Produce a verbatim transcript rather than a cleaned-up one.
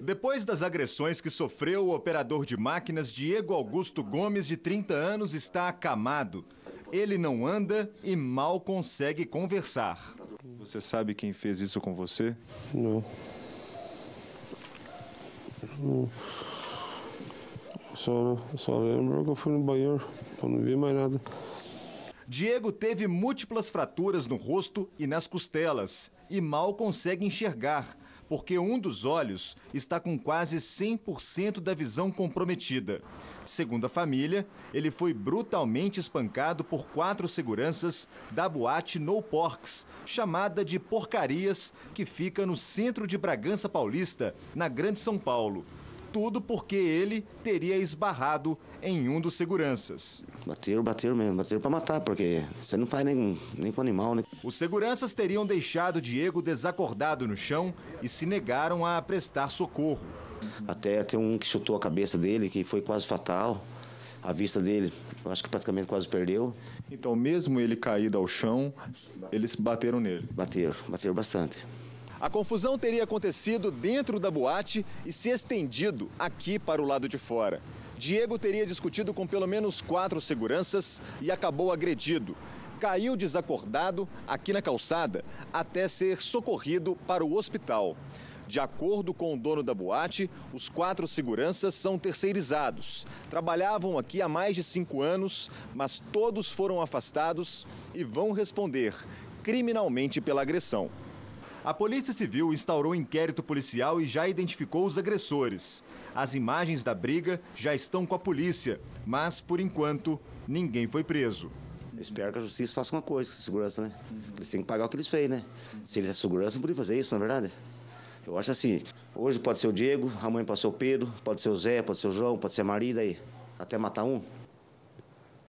Depois das agressões que sofreu, o operador de máquinas Diego Augusto Gomes, de trinta anos, está acamado. Ele não anda e mal consegue conversar. Você sabe quem fez isso com você? Não. Não. Só, só lembro que eu fui no banheiro, eu não vi mais nada. Diego teve múltiplas fraturas no rosto e nas costelas e mal consegue enxergar, porque um dos olhos está com quase cem por cento da visão comprometida. Segundo a família, ele foi brutalmente espancado por quatro seguranças da boate No Porcs, chamada de Porcarias, que fica no centro de Bragança Paulista, na Grande São Paulo. Tudo porque ele teria esbarrado em um dos seguranças. Bateram, bateram mesmo, bateram para matar, porque você não faz nem, nem com animal, né? Os seguranças teriam deixado Diego desacordado no chão e se negaram a prestar socorro. Até tem um que chutou a cabeça dele, que foi quase fatal. A vista dele, eu acho que praticamente quase perdeu. Então, mesmo ele caído ao chão, eles bateram nele? Bateram, bateram bastante. A confusão teria acontecido dentro da boate e se estendido aqui para o lado de fora. Diego teria discutido com pelo menos quatro seguranças e acabou agredido. Caiu desacordado aqui na calçada até ser socorrido para o hospital. De acordo com o dono da boate, os quatro seguranças são terceirizados. Trabalhavam aqui há mais de cinco anos, mas todos foram afastados e vão responder criminalmente pela agressão. A Polícia Civil instaurou inquérito policial e já identificou os agressores. As imagens da briga já estão com a polícia, mas, por enquanto, ninguém foi preso. Eu espero que a justiça faça uma coisa com a segurança, né? Eles têm que pagar o que eles fez, né? Se eles é segurança, não podiam fazer isso, na verdade. Eu acho assim, hoje pode ser o Diego, amanhã pode ser o Pedro, pode ser o Zé, pode ser o João, pode ser a Maria, daí até matar um.